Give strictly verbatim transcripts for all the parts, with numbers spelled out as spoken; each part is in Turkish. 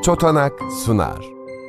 Çotanak sunar.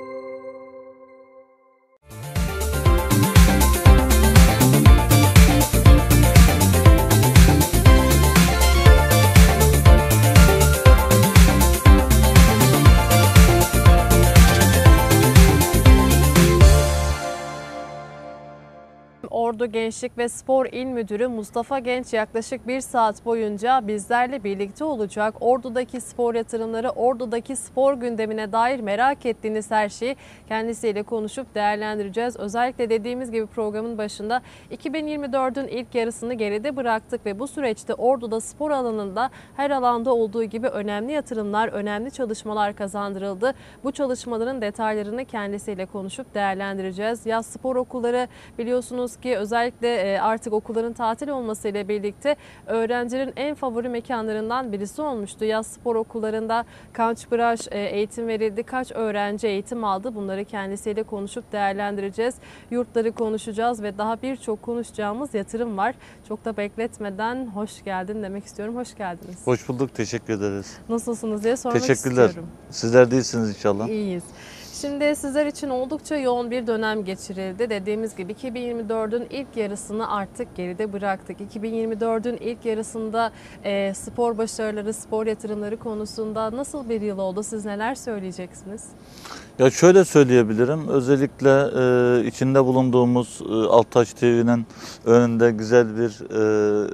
Ordu Gençlik ve Spor İl Müdürü Mustafa Genç yaklaşık bir saat boyunca bizlerle birlikte olacak. Ordu'daki spor yatırımları, Ordu'daki spor gündemine dair merak ettiğiniz her şeyi kendisiyle konuşup değerlendireceğiz. Özellikle dediğimiz gibi programın başında iki bin yirmi dördün ilk yarısını geride bıraktık ve bu süreçte Ordu'da spor alanında her alanda olduğu gibi önemli yatırımlar, önemli çalışmalar kazandırıldı. Bu çalışmaların detaylarını kendisiyle konuşup değerlendireceğiz. Yaz spor okulları biliyorsunuz ki özellikle artık okulların tatil olmasıyla birlikte öğrencilerin en favori mekanlarından birisi olmuştu. Yaz spor okullarında kaç branş eğitim verildi, kaç öğrenci eğitim aldı, bunları kendisiyle konuşup değerlendireceğiz. Yurtları konuşacağız ve daha birçok konuşacağımız yatırım var. Çok da bekletmeden hoş geldin demek istiyorum. Hoş geldiniz. Hoş bulduk, teşekkür ederiz. Nasılsınız diye sormak Teşekkürler. istiyorum. Sizler değilsiniz inşallah. İyiyiz. Şimdi sizler için oldukça yoğun bir dönem geçirildi. Dediğimiz gibi iki bin yirmi dördün ilk yarısını artık geride bıraktık. iki bin yirmi dördün ilk yarısında e, spor başarıları, spor yatırımları konusunda nasıl bir yıl oldu? Siz neler söyleyeceksiniz? Ya şöyle söyleyebilirim. Özellikle e, içinde bulunduğumuz e, Alttaş T V'nin önünde güzel bir e,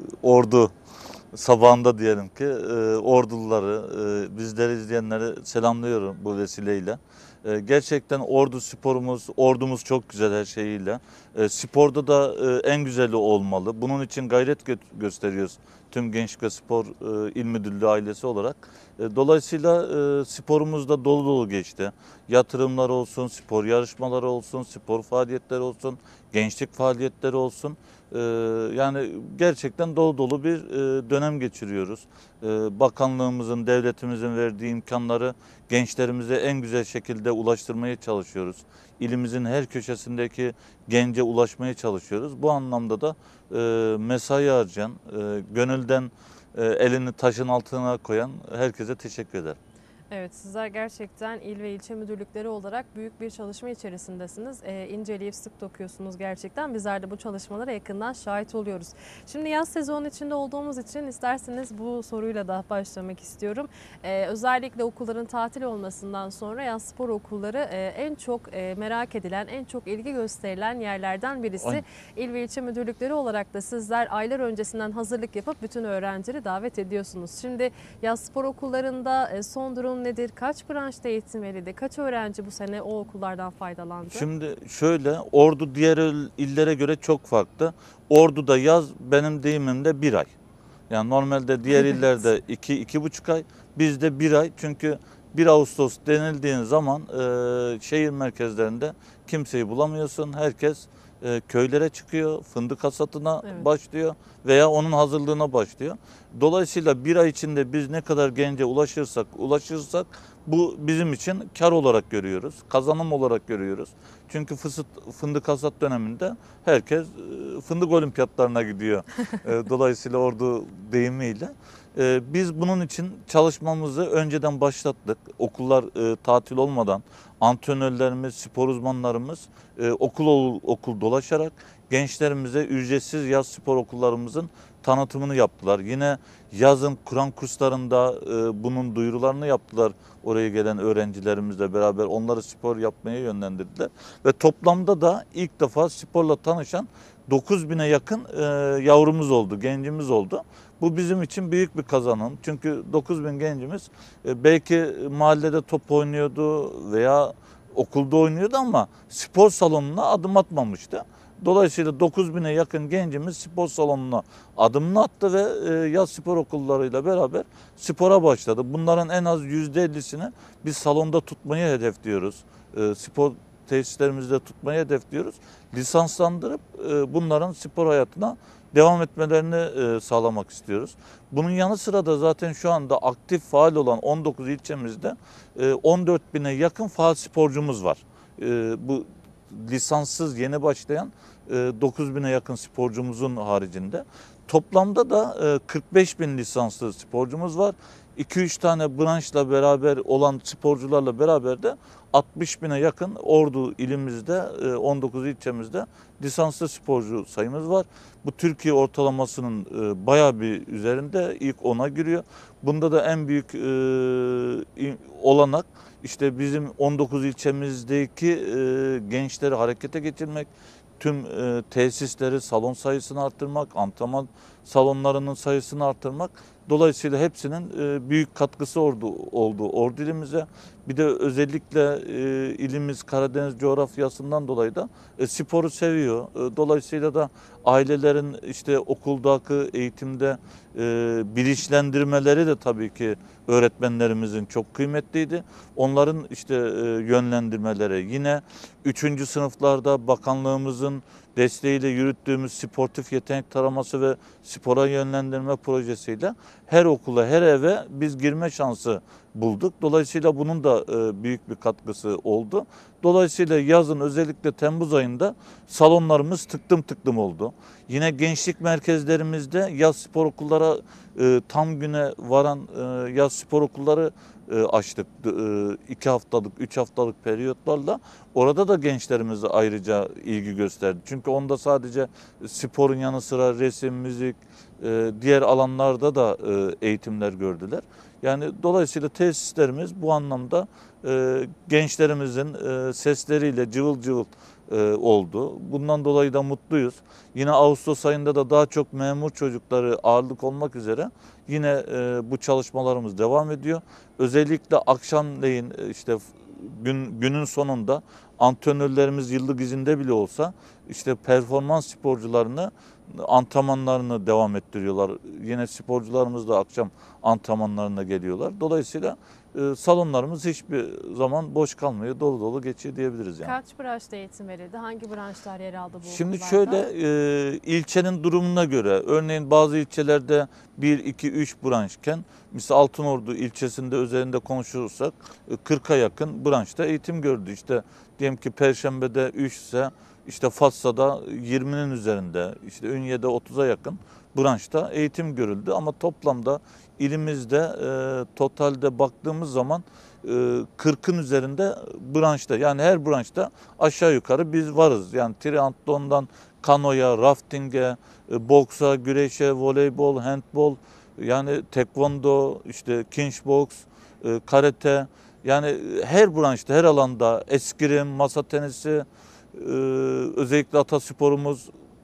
ordu sabahında diyelim ki e, orduları, e, bizleri izleyenleri selamlıyorum bu vesileyle. E, gerçekten ordu sporumuz, ordumuz çok güzel her şeyiyle. E, sporda da e, en güzeli olmalı. Bunun için gayret gö gösteriyoruz tüm Gençlik ve Spor e, İl Müdürlüğü ailesi olarak. E, dolayısıyla e, sporumuz da dolu dolu geçti. Yatırımlar olsun, spor yarışmaları olsun, spor faaliyetleri olsun, gençlik faaliyetleri olsun. Ee, yani gerçekten dolu dolu bir e, dönem geçiriyoruz. Ee, bakanlığımızın, devletimizin verdiği imkanları gençlerimize en güzel şekilde ulaştırmaya çalışıyoruz. İlimizin her köşesindeki gence ulaşmaya çalışıyoruz. Bu anlamda da e, mesai harcayan, e, gönülden e, elini taşın altına koyan herkese teşekkür ederim. Evet, sizler gerçekten il ve ilçe müdürlükleri olarak büyük bir çalışma içerisindesiniz. E, inceleyip sık dokuyorsunuz gerçekten. Bizler de bu çalışmalara yakından şahit oluyoruz. Şimdi yaz sezonu içinde olduğumuz için isterseniz bu soruyla da başlamak istiyorum. E, özellikle okulların tatil olmasından sonra yaz spor okulları e, en çok e, merak edilen, en çok ilgi gösterilen yerlerden birisi. Aynen. İl ve ilçe müdürlükleri olarak da sizler aylar öncesinden hazırlık yapıp bütün öğrencileri davet ediyorsunuz. Şimdi yaz spor okullarında e, son durum nedir? Kaç branşta eğitim verildi? Kaç öğrenci bu sene o okullardan faydalandı? Şimdi şöyle, Ordu diğer illere göre çok farklı. Ordu'da yaz benim deyimimde bir ay. Yani normalde diğer evet. illerde iki, iki buçuk ay. Bizde bir ay. Çünkü bir Ağustos denildiğin zaman e, şehir merkezlerinde kimseyi bulamıyorsun. Herkes e, köylere çıkıyor, fındık hasatına evet. başlıyor veya onun hazırlığına başlıyor. Dolayısıyla bir ay içinde biz ne kadar gence ulaşırsak ulaşırsak bu bizim için kar olarak görüyoruz, kazanım olarak görüyoruz. Çünkü fısıt, fındık hasat döneminde herkes e, fındık olimpiyatlarına gidiyor. e, dolayısıyla Ordu deyimiyle. E, biz bunun için çalışmamızı önceden başlattık. Okullar e, tatil olmadan antrenörlerimiz, spor uzmanlarımız e, okul okul dolaşarak gençlerimize ücretsiz yaz spor okullarımızın tanıtımını yaptılar. Yine yazın Kur'an kurslarında e, bunun duyurularını yaptılar. Oraya gelen öğrencilerimizle beraber onları spor yapmaya yönlendirdiler. Ve toplamda da ilk defa sporla tanışan dokuz bine yakın e, yavrumuz oldu, gencimiz oldu. Bu bizim için büyük bir kazanım. Çünkü dokuz bin gencimiz e, belki mahallede top oynuyordu veya okulda oynuyordu ama spor salonuna adım atmamıştı. Dolayısıyla dokuz bine yakın gencimiz spor salonuna adımını attı ve e, yaz spor okullarıyla beraber spora başladı. Bunların en az yüzde ellisini biz salonda tutmayı hedefliyoruz. E, spor tesislerimizde tutmayı hedefliyoruz. Lisanslandırıp e, bunların spor hayatına devam etmelerini e, sağlamak istiyoruz. Bunun yanı sıra da zaten şu anda aktif faal olan on dokuz ilçemizde e, on dört bine yakın faal sporcumuz var. E, bu lisanssız yeni başlayan dokuz bine yakın sporcumuzun haricinde. Toplamda da kırk beş bin lisanslı sporcumuz var. iki üç tane branşla beraber olan sporcularla beraber de altmış bine yakın Ordu ilimizde, on dokuz ilçemizde lisanslı sporcu sayımız var. Bu Türkiye ortalamasının bayağı bir üzerinde, ilk ona giriyor. Bunda da en büyük olanak işte bizim on dokuz ilçemizdeki gençleri harekete geçirmek, tüm tesisleri, salon sayısını arttırmak, antrenman salonlarının sayısını arttırmak. Dolayısıyla hepsinin büyük katkısı oldu, oldu Ordu ilimize. Bir de özellikle ilimiz Karadeniz coğrafyasından dolayı da sporu seviyor. Dolayısıyla da ailelerin işte okuldaki eğitimde bilinçlendirmeleri de tabii ki öğretmenlerimizin çok kıymetliydi. Onların işte yönlendirmeleri, yine üçüncü sınıflarda bakanlığımızın desteğiyle yürüttüğümüz sportif yetenek taraması ve spora yönlendirme projesiyle her okula, her eve biz girme şansı bulduk. Dolayısıyla bunun da büyük bir katkısı oldu. Dolayısıyla yazın, özellikle Temmuz ayında salonlarımız tıklım tıklım oldu. Yine gençlik merkezlerimizde yaz spor okullara tam güne varan yaz spor okulları açtık. iki haftalık, üç haftalık periyotlarla. Orada da gençlerimiz ayrıca ilgi gösterdi. Çünkü onda sadece sporun yanı sıra resim, müzik, diğer alanlarda da eğitimler gördüler. Yani dolayısıyla tesislerimiz bu anlamda gençlerimizin sesleriyle cıvıl cıvıl oldu. Bundan dolayı da mutluyuz. Yine Ağustos ayında da daha çok memur çocukları ağırlık olmak üzere yine bu çalışmalarımız devam ediyor. Özellikle akşamleyin işte gün, günün sonunda antrenörlerimiz yıllık izinde bile olsa işte performans sporcularını antrenmanlarını devam ettiriyorlar. Yine sporcularımız da akşam antrenmanlarına geliyorlar. Dolayısıyla e, salonlarımız hiçbir zaman boş kalmıyor, dolu dolu geçiyor diyebiliriz yani. Kaç branşta eğitim verildi? Hangi branşlar yer aldı bu Şimdi okullarda? şöyle e, ilçenin durumuna göre, örneğin bazı ilçelerde bir, iki, üç branşken, mesela Altınordu ilçesinde üzerinde konuşursak kırka yakın branşta eğitim gördü. İşte diyelim ki Perşembe'de üç ise işte Fatsa'da yirminin üzerinde, işte Ünye'de otuza yakın branşta eğitim görüldü. Ama toplamda ilimizde e, totalde baktığımız zaman e, kırkın üzerinde branşta, yani her branşta aşağı yukarı biz varız. Yani triatlondan kanoya, raftinge, e, boksa, güreşe, voleybol, handbol, yani tekvando, işte kinchbox, e, karate, yani her branşta, her alanda, eskrim, masa tenisi, e, özellikle atasporumuz,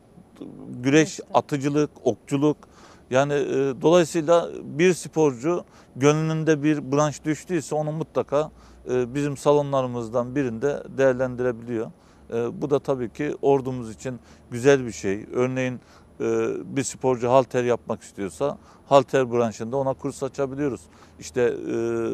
güreş, atıcılık, okçuluk. Yani e, dolayısıyla bir sporcu gönlünde bir branş düştüyse onu mutlaka e, bizim salonlarımızdan birinde değerlendirebiliyor. E, bu da tabii ki ordumuz için güzel bir şey. Örneğin e, bir sporcu halter yapmak istiyorsa halter branşında ona kurs açabiliyoruz. İşte e,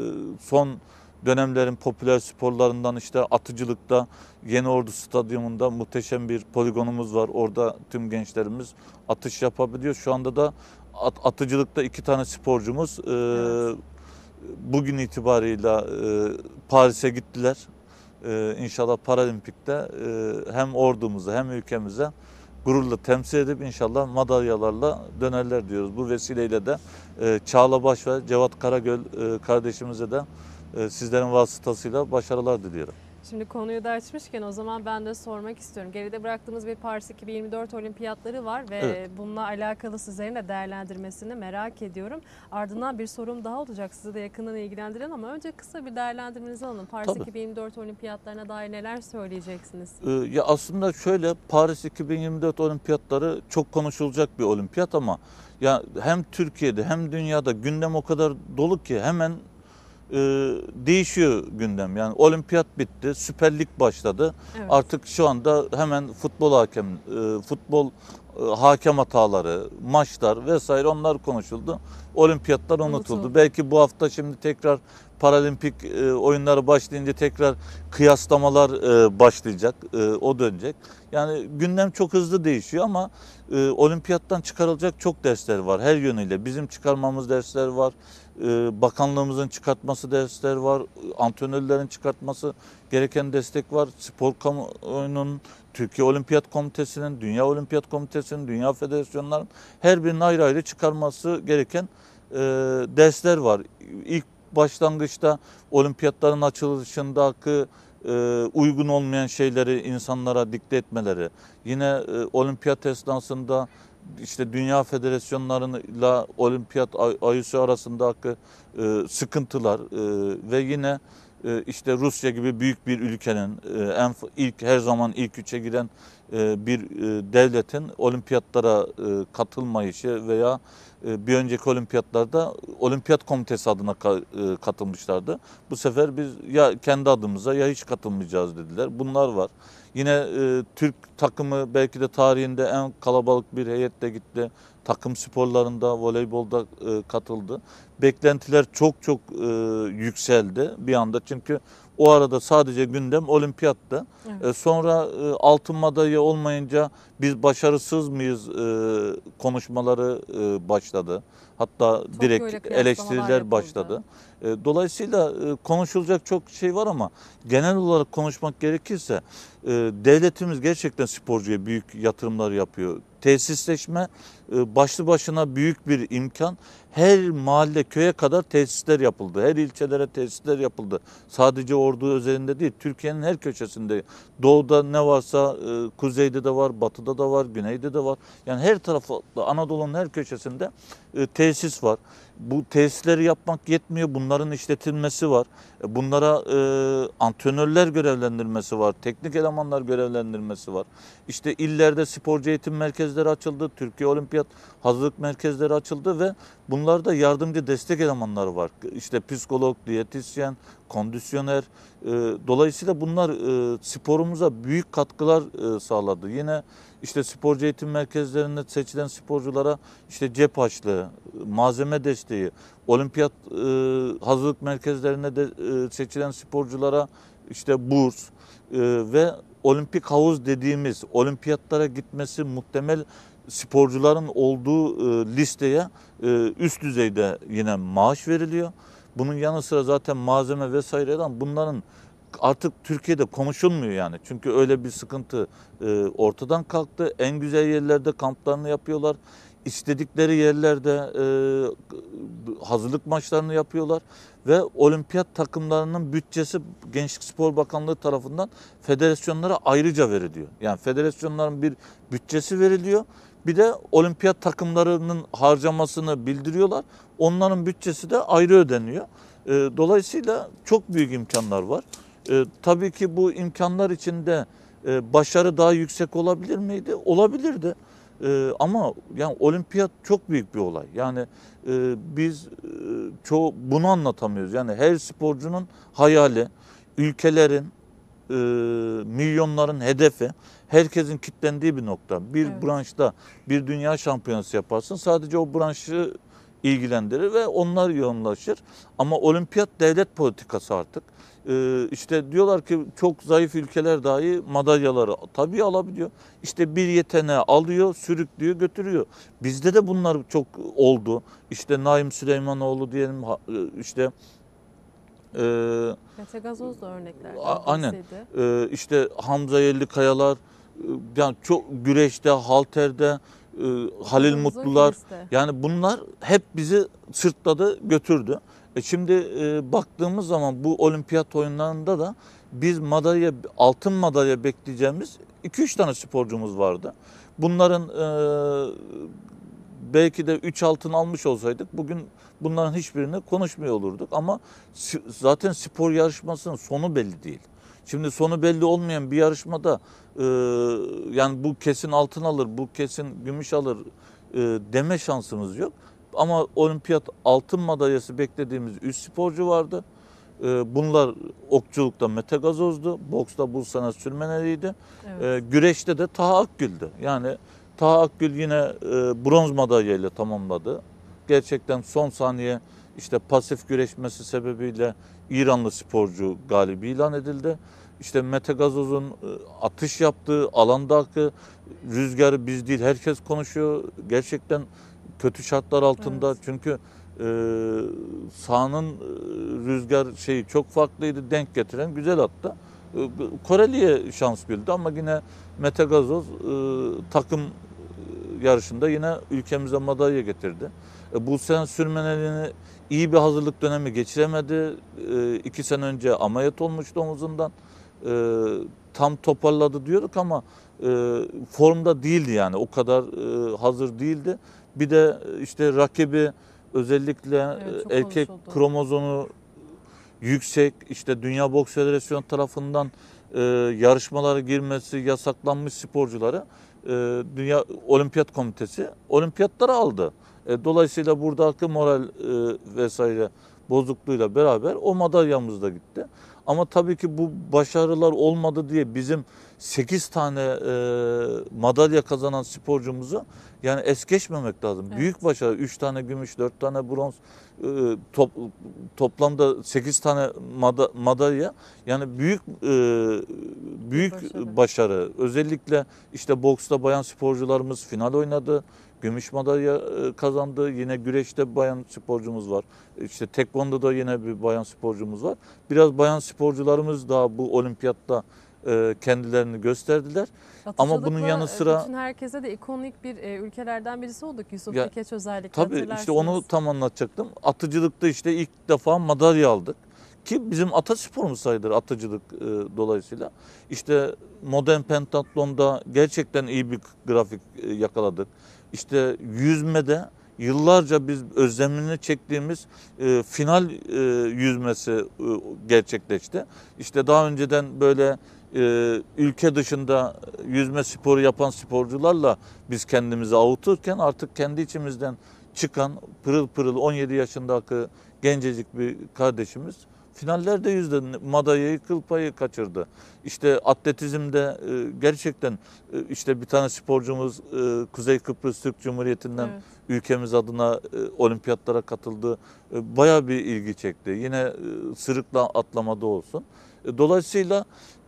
son dönemlerin popüler sporlarından işte atıcılıkta Yeniordu Stadyumunda muhteşem bir poligonumuz var. Orada tüm gençlerimiz atış yapabiliyor. Şu anda da at, atıcılıkta iki tane sporcumuz e, evet. bugün itibarıyla e, Paris'e gittiler. E, İnşallah Paralimpik'te e, hem ordumuza hem ülkemize gururla temsil edip inşallah madalyalarla dönerler diyoruz. Bu vesileyle de e, Çağla Baş ve Cevat Karagöl e, kardeşimize de e, sizlerin vasıtasıyla başarılar diliyorum. Şimdi konuyu da açmışken o zaman ben de sormak istiyorum. Geride bıraktığımız bir Paris iki bin yirmi dört olimpiyatları var ve evet, bununla alakalı sizlerin de değerlendirmesini merak ediyorum. Ardından bir sorum daha olacak, sizi de yakından ilgilendiren, ama önce kısa bir değerlendirmenizi alalım. Paris Tabii. iki bin yirmi dört olimpiyatlarına dair neler söyleyeceksiniz? Ee, ya aslında şöyle, Paris iki bin yirmi dört olimpiyatları çok konuşulacak bir olimpiyat ama ya hem Türkiye'de hem dünyada gündem o kadar dolu ki hemen Ee, değişiyor gündem. Yani olimpiyat bitti, Süper Lig başladı. Evet. Artık şu anda hemen futbol hakem, e, futbol e, hakem hataları, maçlar vesaire, onlar konuşuldu. Olimpiyatlar unutuldu. Unutuldu. Belki bu hafta şimdi tekrar Paralimpik e, oyunları başlayınca tekrar kıyaslamalar e, başlayacak, e, o dönecek. Yani gündem çok hızlı değişiyor ama e, olimpiyattan çıkarılacak çok dersler var her yönüyle. Bizim çıkarmamız dersler var. Bakanlığımızın çıkartması dersler var, antrenörlerin çıkartması gereken destek var. Spor kamuoyunun, Türkiye Olimpiyat Komitesi'nin, Dünya Olimpiyat Komitesi'nin, Dünya Federasyonlarının her birinin ayrı ayrı çıkarması gereken e, dersler var. İlk başlangıçta olimpiyatların açılışındaki e, uygun olmayan şeyleri insanlara dikte etmeleri, yine e, olimpiyat esnasında işte dünya federasyonlarıyla olimpiyat I O C arasındaki e, sıkıntılar e, ve yine e, işte Rusya gibi büyük bir ülkenin e, en ilk her zaman ilk üçe giren e, bir e, devletin olimpiyatlara e, katılmayışı veya e, bir önceki olimpiyatlarda olimpiyat komitesi adına ka, e, katılmışlardı. Bu sefer biz ya kendi adımıza ya hiç katılmayacağız dediler. Bunlar var. Yine e, Türk takımı belki de tarihinde en kalabalık bir heyetle gitti. Takım sporlarında, voleybolda e, katıldı. Beklentiler çok çok e, yükseldi bir anda. Çünkü o arada sadece gündem olimpiyattı. Evet. E, sonra e, altın madalya olmayınca biz başarısız mıyız e, konuşmaları e, başladı. Hatta Çok böyle direkt kıyaslamalar eleştiriler yapıldı. başladı. E, dolayısıyla e, konuşulacak çok şey var ama genel olarak konuşmak gerekirse e, devletimiz gerçekten sporcuya büyük yatırımlar yapıyor. Tesisleşme e, başlı başına büyük bir imkan. Her mahalle, köye kadar tesisler yapıldı. Her ilçelere tesisler yapıldı. Sadece Ordu özelinde değil, Türkiye'nin her köşesinde. Doğuda ne varsa e, kuzeyde de var, batıda da var, güneyde de var. Yani her tarafta, Anadolu'nun her köşesinde e, tesis var. Bu tesisleri yapmak yetmiyor. Bunların işletilmesi var. E, Bunlara e, antrenörler görevlendirmesi var. Teknik elemanlar görevlendirmesi var. İşte illerde sporcu eğitim merkezleri açıldı. Türkiye Olimpiyat hazırlık merkezleri açıldı ve bunlarda yardımcı destek elemanları var. İşte psikolog, diyetisyen, kondisyoner. E, dolayısıyla bunlar e, sporumuza büyük katkılar e, sağladı. Yine işte sporcu eğitim merkezlerinde seçilen sporculara işte cep harçlığı, malzeme desteği, olimpiyat e, hazırlık merkezlerinde de e, seçilen sporculara işte burs e, ve olimpik havuz dediğimiz olimpiyatlara gitmesi muhtemel sporcuların olduğu e, listeye e, üst düzeyde yine maaş veriliyor. Bunun yanı sıra zaten malzeme vesaireden bunların artık Türkiye'de konuşulmuyor yani. Çünkü öyle bir sıkıntı e, ortadan kalktı. En güzel yerlerde kamplarını yapıyorlar. İstedikleri yerlerde e, hazırlık maçlarını yapıyorlar. Ve olimpiyat takımlarının bütçesi Gençlik Spor Bakanlığı tarafından federasyonlara ayrıca veriliyor. Yani federasyonların bir bütçesi veriliyor. Bir de olimpiyat takımlarının harcamasını bildiriyorlar. Onların bütçesi de ayrı ödeniyor. E, dolayısıyla çok büyük imkanlar var. E, tabii ki bu imkanlar içinde e, başarı daha yüksek olabilir miydi? Olabilirdi. E, ama yani olimpiyat çok büyük bir olay. Yani e, biz e, çoğu bunu anlatamıyoruz. Yani her sporcunun hayali, ülkelerin, e, milyonların hedefi, herkesin kitlendiği bir nokta. Bir Evet. branşta bir dünya şampiyonası yaparsın. Sadece o branşı ilgilendirir ve onlar yoğunlaşır. Ama olimpiyat devlet politikası artık. Ee, işte diyorlar ki çok zayıf ülkeler dahi madalyaları tabii alabiliyor. İşte bir yeteneği alıyor, sürüklüyor, götürüyor. Bizde de bunlar çok oldu. İşte Naim Süleymanoğlu diyelim, işte e, Mete Gazoz da örneklerden a- aynen birisiydi. e, işte Hamza Yellikayalar, e, yani çok güreşte, halterde, e, Halil Uzun uzun Mutlular. liste. Yani bunlar hep bizi sırtladı, götürdü. E şimdi e, baktığımız zaman bu olimpiyat oyunlarında da biz madalya, altın madalya bekleyeceğimiz iki üç tane sporcumuz vardı. Bunların e, belki de üç altın almış olsaydık bugün bunların hiçbirini konuşmuyor olurduk. Ama si- zaten spor yarışmasının sonu belli değil. Şimdi sonu belli olmayan bir yarışmada e, yani bu kesin altın alır, bu kesin gümüş alır e, deme şansımız yok. Ama olimpiyat altın madalyası beklediğimiz üç sporcu vardı. E, bunlar okçulukta Mete Gazoz'du, boksta Bulsana Sürmeneli'ydi. Evet. E, güreşte de Taha Akgül'dü. Yani Taha Akgül yine e, bronz madalyayla tamamladı. Gerçekten son saniye işte pasif güreşmesi sebebiyle İranlı sporcu galibi ilan edildi. İşte Mete Gazoz'un e, atış yaptığı alandaki rüzgarı biz değil herkes konuşuyor. Gerçekten kötü şartlar altında Evet. çünkü e, sahanın e, rüzgar şeyi çok farklıydı, denk getiren güzel attı. E, Koreli'ye şans bildi ama yine Mete Gazoz e, takım yarışında yine ülkemize madalya getirdi. E, bu sene Sürmeneli'ni iyi bir hazırlık dönemi geçiremedi. E, iki sene önce ameliyat olmuştu omuzundan. E, tam toparladı diyorduk ama e, formda değildi yani. O kadar e, hazır değildi. Bir de işte rakibi özellikle Evet, çok erkek konuşuldu. kromozomu yüksek, işte Dünya Boks Federasyonu tarafından e, yarışmalara girmesi yasaklanmış sporcuları e, Dünya Olimpiyat Komitesi olimpiyatlara aldı. E, dolayısıyla buradaki moral e, vesaire bozukluğuyla beraber o madalyamız da gitti. Ama tabii ki bu başarılar olmadı diye bizim sekiz tane e, madalya kazanan sporcumuzu yani es geçmemek lazım. Evet. Büyük başarı. üç tane gümüş, dört tane bronz, e, top, toplamda sekiz tane mada, madalya. Yani büyük e, büyük başarı. başarı. Özellikle işte boksta bayan sporcularımız final oynadı. Gümüş madalya e, kazandı. Yine güreşte bayan sporcumuz var. İşte tekvandoda yine bir bayan sporcumuz var. Biraz bayan sporcularımız daha bu olimpiyatta e, kendilerini gösterdiler. Ama bunun yanı sıra bütün herkese de ikonik bir e, ülkelerden birisi olduk. Yusuf Ya, Dikeç özellikle tabii hatırlarsınız. işte onu tam anlatacaktım. Atıcılıkta işte ilk defa madalya aldık. Ki bizim atasporumuz sayılır atıcılık e, dolayısıyla. İşte modern pentatlonda gerçekten iyi bir grafik e, yakaladık. İşte yüzmede yıllarca biz özlemini çektiğimiz e, final e, yüzmesi e, gerçekleşti. İşte daha önceden böyle e, ülke dışında yüzme sporu yapan sporcularla biz kendimizi avuturken artık kendi içimizden çıkan pırıl pırıl on yedi yaşındaki gencecik bir kardeşimiz finallerde yüzde madalyayı kıl payı kaçırdı. İşte atletizmde e, gerçekten e, işte bir tane sporcumuz e, Kuzey Kıbrıs Türk Cumhuriyeti'nden Evet. ülkemiz adına e, olimpiyatlara katıldı. E, bayağı bir ilgi çekti. Yine e, sırıkla atlamada olsun. E, dolayısıyla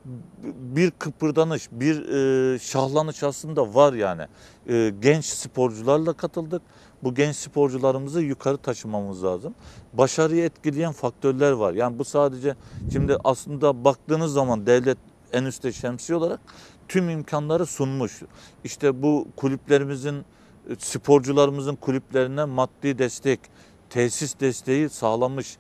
bir kıpırdanış, bir e, şahlanış aslında var yani. E, genç sporcularla katıldık. Bu genç sporcularımızı yukarı taşımamız lazım. Başarıyı etkileyen faktörler var. Yani bu sadece şimdi aslında baktığınız zaman devlet en üstte şemsiye olarak tüm imkanları sunmuş. İşte bu kulüplerimizin, sporcularımızın kulüplerine maddi destek, tesis desteği sağlamış,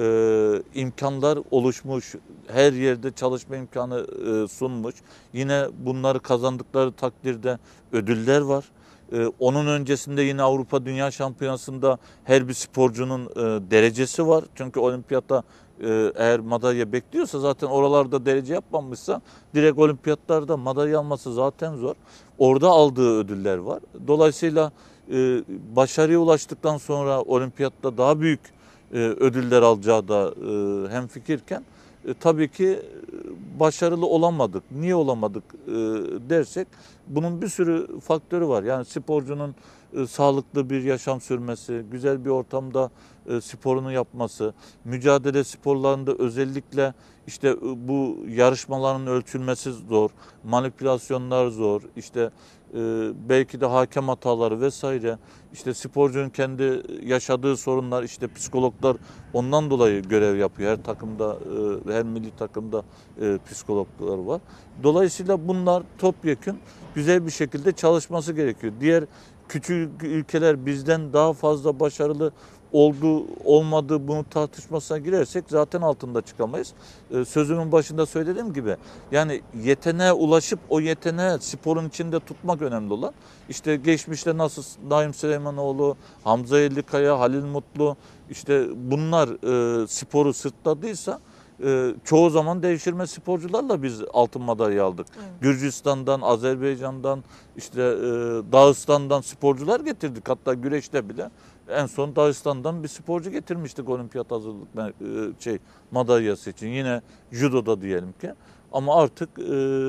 e, imkanlar oluşmuş, her yerde çalışma imkanı e, sunmuş. Yine bunları kazandıkları takdirde ödüller var. E, onun öncesinde yine Avrupa Dünya Şampiyonası'nda her bir sporcunun e, derecesi var. Çünkü olimpiyatta e, eğer madalya bekliyorsa zaten oralarda derece yapmamışsa direkt olimpiyatlarda madalya alması zaten zor. Orada aldığı ödüller var. Dolayısıyla e, başarıya ulaştıktan sonra olimpiyatta daha büyük e, ödüller alacağı da e, hemfikirken e, tabii ki e, başarılı olamadık. Niye olamadık e, dersek bunun bir sürü faktörü var. Yani sporcunun e, sağlıklı bir yaşam sürmesi, güzel bir ortamda e, sporunu yapması, mücadele sporlarında özellikle işte e, bu yarışmaların ölçülmesi zor, manipülasyonlar zor, işte e, belki de hakem hataları vesaire, işte sporcunun kendi yaşadığı sorunlar, işte psikologlar ondan dolayı görev yapıyor. Her takımda, e, her milli takımda e, psikologlar var. Dolayısıyla bunlar topyekün güzel bir şekilde çalışması gerekiyor. Diğer küçük ülkeler bizden daha fazla başarılı oldu olmadı bunu tartışmasına girersek zaten altında çıkamayız. Ee, sözümün başında söylediğim gibi yani yeteneğe ulaşıp o yeteneği sporun içinde tutmak önemli olan. İşte geçmişte nasıl Naim Süleymanoğlu, Hamza Ellikaya, Halil Mutlu işte bunlar e, sporu sırtladıysa e, çoğu zaman devşirme sporcularla biz altın madalya aldık. Evet. Gürcistan'dan, Azerbaycan'dan, işte e, Dağıstan'dan sporcular getirdik. Hatta güreşte bile en son Dağıstan'dan bir sporcu getirmiştik olimpiyat hazırlık e, şey madalyası için. Yine judoda diyelim ki. Ama artık e,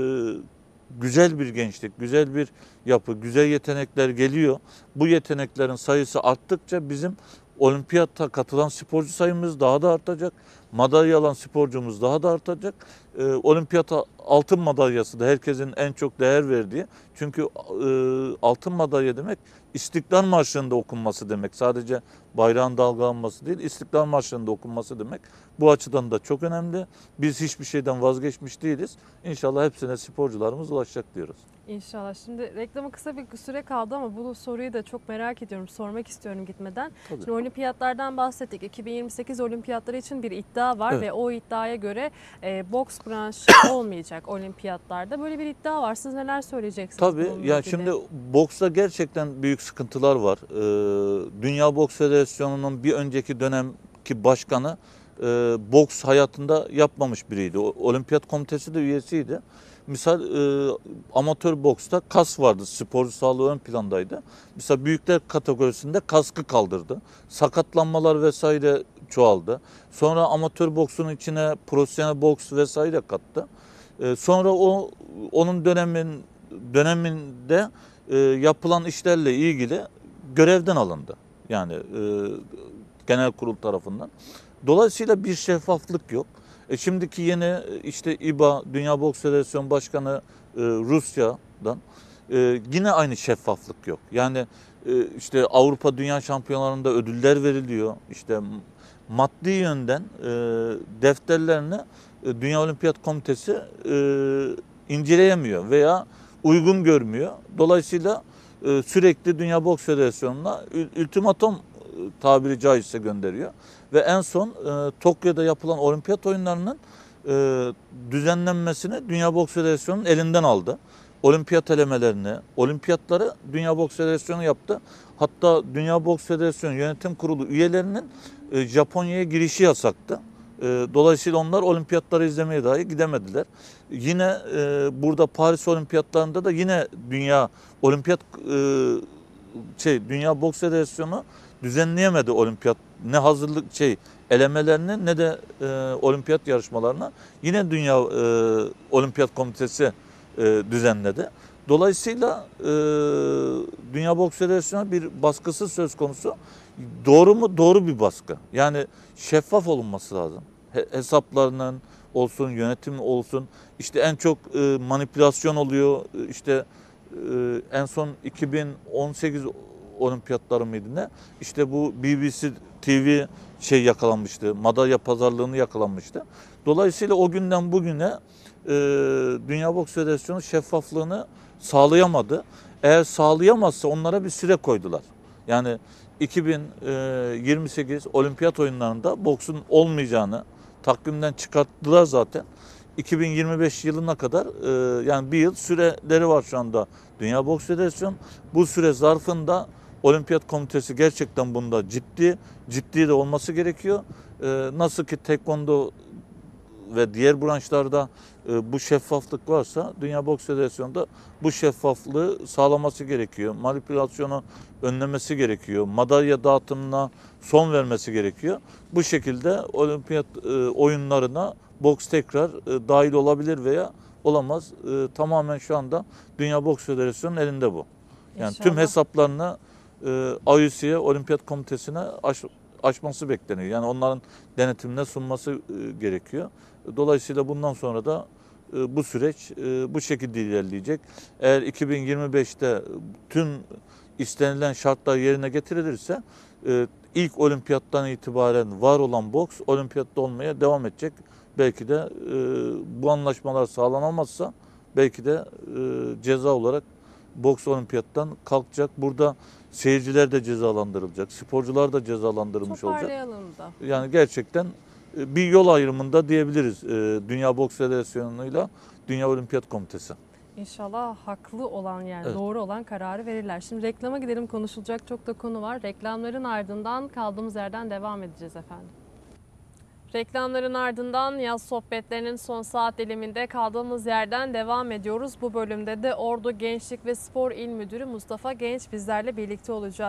güzel bir gençlik, güzel bir yapı, güzel yetenekler geliyor. Bu yeteneklerin sayısı arttıkça bizim olimpiyata katılan sporcu sayımız daha da artacak. madalya alan sporcumuz daha da artacak. E, olimpiyat altın madalyası da herkesin en çok değer verdiği. Çünkü e, altın madalya demek İstiklal Marşı'nda okunması demek. Sadece bayrağın dalgalanması değil, İstiklal Marşı'nda okunması demek. Bu açıdan da çok önemli. Biz hiçbir şeyden vazgeçmiş değiliz. İnşallah hepsine sporcularımız ulaşacak diyoruz. İnşallah. Şimdi reklama kısa bir süre kaldı ama bu soruyu da çok merak ediyorum. Sormak istiyorum gitmeden. Tabii. Şimdi olimpiyatlardan bahsettik. iki bin yirmi sekiz olimpiyatları için bir iddia var, Evet. ve o iddiaya göre e, boks branşı olmayacak olimpiyatlarda. Böyle bir iddia var. Siz neler söyleyeceksiniz? Tabii bununla ya, ilgili? şimdi boksta gerçekten büyük sıkıntılar var. Ee, Dünya Boks Federasyonu'nun bir önceki dönemki başkanı e, boks hayatında yapmamış biriydi. O, Olimpiyat Komitesi de üyesiydi. Misal e, amatör boksta kas vardı. Sporcu sağlığı ön plandaydı. Mesela büyükler kategorisinde kaskı kaldırdı. Sakatlanmalar vesaire çoğaldı. Sonra amatör boksun içine profesyonel boks vesaire kattı. E, sonra o onun dönemin döneminde e, yapılan işlerle ilgili görevden alındı. Yani e, genel kurul tarafından. Dolayısıyla bir şeffaflık yok. E şimdiki yeni işte İ B A, Dünya Boks Federasyonu Başkanı e, Rusya'dan e, yine aynı şeffaflık yok. Yani e, işte Avrupa Dünya Şampiyonlarında ödüller veriliyor. İşte maddi yönden e, defterlerini e, Dünya Olimpiyat Komitesi e, inceleyemiyor veya uygun görmüyor. Dolayısıyla e, sürekli Dünya Boks Federasyonu'na ultimatom e, tabiri caizse gönderiyor. Ve en son e, Tokyo'da yapılan olimpiyat oyunlarının e, düzenlenmesini Dünya Boks Federasyonu'nun elinden aldı. Olimpiyat elemelerini, olimpiyatları Dünya Boks Federasyonu yaptı. Hatta Dünya Boks Federasyonu Yönetim Kurulu üyelerinin e, Japonya'ya girişi yasaktı. E, dolayısıyla onlar olimpiyatları izlemeye dahi gidemediler. Yine e, burada Paris Olimpiyatlarında da yine Dünya Olimpiyat e, şey Dünya Boks Federasyonu düzenleyemedi olimpiyat ne hazırlık şey elemelerini ne de e, olimpiyat yarışmalarına. Yine Dünya e, Olimpiyat Komitesi e, düzenledi. Dolayısıyla e, Dünya Boks Federasyonu bir baskısı söz konusu. Doğru mu? Doğru bir baskı. Yani şeffaf olunması lazım. He, hesaplarının olsun, yönetim olsun. İşte en çok e, manipülasyon oluyor. İşte e, en son iki bin on sekiz olimpiyatları mıydı ne? İşte bu B B C T V şey yakalanmıştı. Madalya pazarlığını yakalanmıştı. Dolayısıyla o günden bugüne e, Dünya Boks Federasyonu şeffaflığını sağlayamadı. Eğer sağlayamazsa onlara bir süre koydular. Yani iki bin yirmi sekiz olimpiyat oyunlarında boksun olmayacağını takvimden çıkarttılar zaten. iki bin yirmi beş yılına kadar e, yani bir yıl süreleri var şu anda Dünya Boks Federasyonu. Bu süre zarfında Olimpiyat Komitesi gerçekten bunda ciddi, ciddi de olması gerekiyor. E, nasıl ki tekvando ve diğer branşlarda e, bu şeffaflık varsa Dünya Boks Federasyonu'nda bu şeffaflığı sağlaması gerekiyor. Manipülasyonu önlemesi gerekiyor. Madalya dağıtımına son vermesi gerekiyor. Bu şekilde olimpiyat e, oyunlarına boks tekrar e, dahil olabilir veya olamaz. E, tamamen şu anda Dünya Boks Federasyonu'nun elinde bu. Yani İnşallah. tüm hesaplarını e, I O C'ye, Olimpiyat Komitesi'ne aş, aşması bekleniyor. Yani onların denetimine sunması e, gerekiyor. Dolayısıyla bundan sonra da e, bu süreç e, bu şekilde ilerleyecek. Eğer iki bin yirmi beşte tüm istenilen şartlar yerine getirilirse e, ilk olimpiyattan itibaren var olan boks olimpiyatta olmaya devam edecek. Belki de e, bu anlaşmalar sağlanamazsa belki de e, ceza olarak boks olimpiyattan kalkacak. Burada seyirciler de cezalandırılacak. Sporcular da cezalandırılmış olacak. Toparlayalım da. Yani gerçekten e, bir yol ayrımında diyebiliriz e, Dünya Boks Federasyonu'yla Dünya Olimpiyat Komitesi. İnşallah haklı olan, yani Evet. doğru olan kararı verirler. Şimdi reklama gidelim, konuşulacak çok da konu var. Reklamların ardından kaldığımız yerden devam edeceğiz efendim. Reklamların ardından yaz sohbetlerinin son saat diliminde kaldığımız yerden devam ediyoruz. Bu bölümde de Ordu Gençlik ve Spor İl Müdürü Mustafa Genç bizlerle birlikte olacak.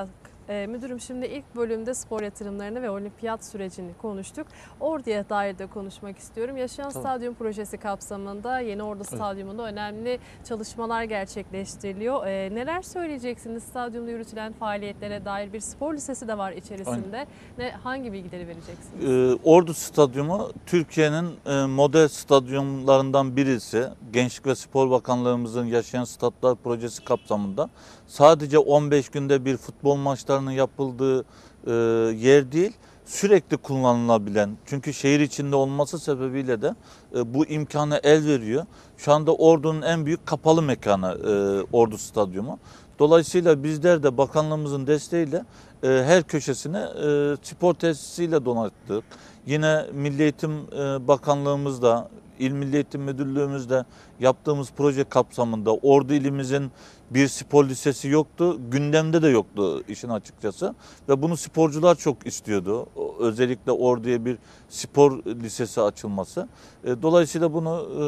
Ee, müdürüm, şimdi ilk bölümde spor yatırımlarını ve olimpiyat sürecini konuştuk. Ordu'ya dair de konuşmak istiyorum. Yaşayan Tabii. Stadyum projesi kapsamında Yeni Ordu Evet. Stadyumu'nda önemli çalışmalar gerçekleştiriliyor. Ee, neler söyleyeceksiniz stadyumda yürütülen faaliyetlere dair? Bir spor lisesi de var içerisinde. Ne, hangi bilgileri vereceksiniz? Ee, Ordu Stadyumu Türkiye'nin e, model stadyumlarından birisi. Gençlik ve Spor Bakanlığımızın Yaşayan Statlar projesi kapsamında sadece on beş günde bir futbol maçlarının yapıldığı e, yer değil, sürekli kullanılabilen, çünkü şehir içinde olması sebebiyle de e, bu imkanı el veriyor. Şu anda Ordu'nun en büyük kapalı mekanı e, Ordu Stadyumu. Dolayısıyla bizler de bakanlığımızın desteğiyle e, her köşesine e, spor tesisiyle donattık. Yine Milli Eğitim e, Bakanlığımızda, İl Milli Eğitim Müdürlüğümüzde yaptığımız proje kapsamında Ordu ilimizin bir spor lisesi yoktu. Gündemde de yoktu işin açıkçası. Ve bunu sporcular çok istiyordu. Özellikle Ordu'ya bir spor lisesi açılması. E, Dolayısıyla bunu e,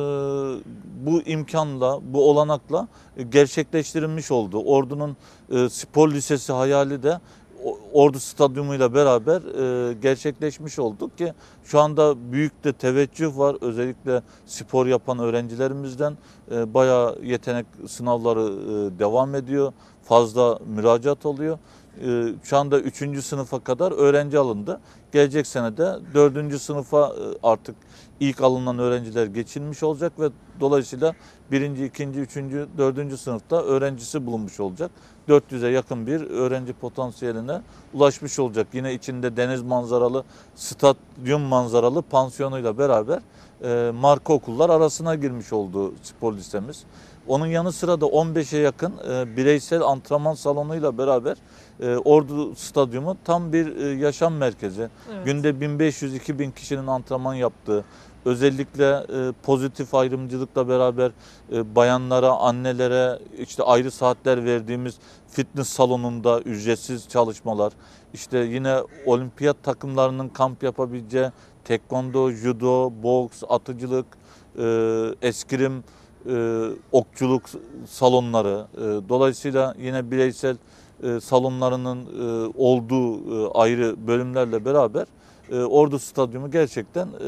bu imkanla, bu olanakla gerçekleştirilmiş oldu. Ordu'nun e, spor lisesi hayali de Ordu Stadyumuyla beraber e, gerçekleşmiş olduk ki şu anda büyük de teveccüh var. Özellikle spor yapan öğrencilerimizden e, bayağı yetenek sınavları e, devam ediyor. Fazla müracaat oluyor. E, şu anda üçüncü sınıfa kadar öğrenci alındı. Gelecek sene de dördüncü sınıfa e, artık ilk alınan öğrenciler geçilmiş olacak ve dolayısıyla birinci, ikinci, üçüncü, dördüncü sınıfta öğrencisi bulunmuş olacak. dört yüze yakın bir öğrenci potansiyeline ulaşmış olacak. Yine içinde deniz manzaralı, stadyum manzaralı pansiyonuyla beraber e, marka okullar arasına girmiş oldu spor lisemiz. Onun yanı sıra da on beşe yakın e, bireysel antrenman salonuyla beraber e, Ordu Stadyumu tam bir e, yaşam merkezi. Evet. Günde bin beş yüz iki bin kişinin antrenman yaptığı, özellikle e, pozitif ayrımcılıkla beraber e, bayanlara, annelere işte ayrı saatler verdiğimiz fitness salonunda ücretsiz çalışmalar, işte yine olimpiyat takımlarının kamp yapabileceği tekvando, judo, boks, atıcılık, e, eskrim, e, okçuluk salonları, e, dolayısıyla yine bireysel e, salonlarının e, olduğu e, ayrı bölümlerle beraber e, Ordu Stadyumu gerçekten e,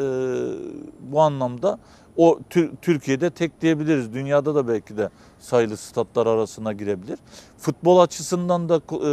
bu anlamda o Türkiye'de tek diyebiliriz. Dünyada da belki de sayılı statlar arasına girebilir. Futbol açısından da e,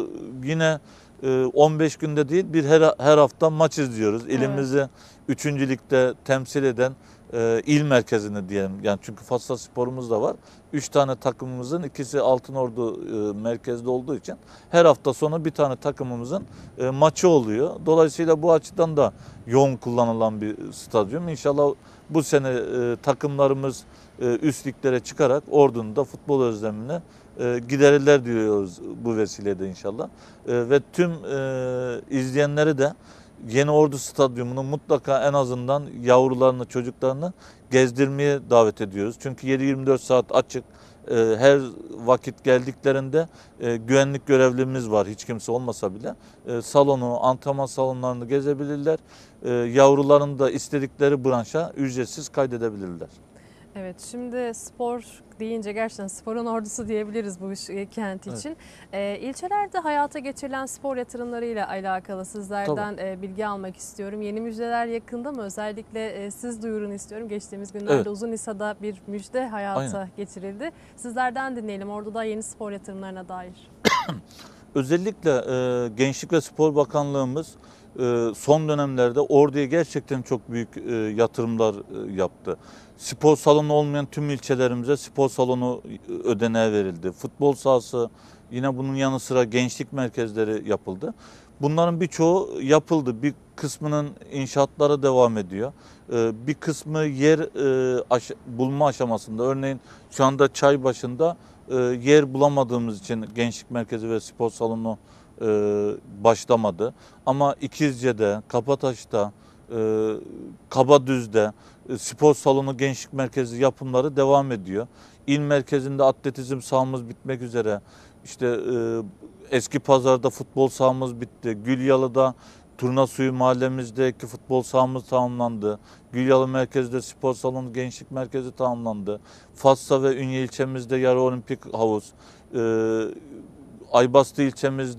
yine e, on beş günde değil bir her, her hafta maç izliyoruz. Evet. İlimizi üçüncü ligde temsil eden e, il merkezini diyelim. Yani çünkü Fatsa Spor'umuz da var. Üç tane takımımızın ikisi Altınordu e, merkezde olduğu için her hafta sonu bir tane takımımızın e, maçı oluyor. Dolayısıyla bu açıdan da yoğun kullanılan bir stadyum. İnşallah bu sene e, takımlarımız e, üst liglere çıkarak Ordu'nun da futbol özlemine e, giderirler diyoruz bu vesileyle inşallah. E, ve tüm e, izleyenleri de Yeni Ordu Stadyumu'nu mutlaka en azından yavrularını, çocuklarını gezdirmeye davet ediyoruz. Çünkü yedi yirmi dört saat açık. E, her vakit geldiklerinde e, güvenlik görevlimiz var hiç kimse olmasa bile. E, salonu, antrenman salonlarını gezebilirler. E, yavrularını da istedikleri branşa ücretsiz kaydedebilirler. Evet, şimdi spor deyince gerçekten sporun ordusu diyebiliriz bu kent için. Evet. E, ilçelerde hayata geçirilen spor yatırımlarıyla alakalı sizlerden e, bilgi almak istiyorum. Yeni müjdeler yakında mı? Özellikle e, siz duyurun istiyorum. Geçtiğimiz günlerde evet. Uzunhisar'da bir müjde hayata Aynen. geçirildi. Sizlerden dinleyelim Ordu'da yeni spor yatırımlarına dair. Özellikle e, Gençlik ve Spor Bakanlığımız e, son dönemlerde Ordu'ya gerçekten çok büyük e, yatırımlar e, yaptı. Spor salonu olmayan tüm ilçelerimize spor salonu ödeneği verildi. Futbol sahası, yine bunun yanı sıra gençlik merkezleri yapıldı. Bunların birçoğu yapıldı. Bir kısmının inşaatları devam ediyor. E, bir kısmı yer e, aş- bulma aşamasında. Örneğin şu anda Çaybaşı'nda e, yer bulamadığımız için gençlik merkezi ve spor salonu e, başlamadı. Ama İkizce'de, Kapataş'ta, e, Kabadüz'de e, spor salonu, gençlik merkezi yapımları devam ediyor. İl merkezinde atletizm sahamız bitmek üzere. İşte e, Eski Pazar'da futbol sahamız bitti. Gülyalı'da Turnasuyu mahallemizdeki futbol sahamız tamamlandı. Gülyalı merkezde spor salonu, gençlik merkezi tamamlandı. Fatsa ve Ünye ilçemizde yarı olimpik havuz. Ee, Aybastı ilçemizde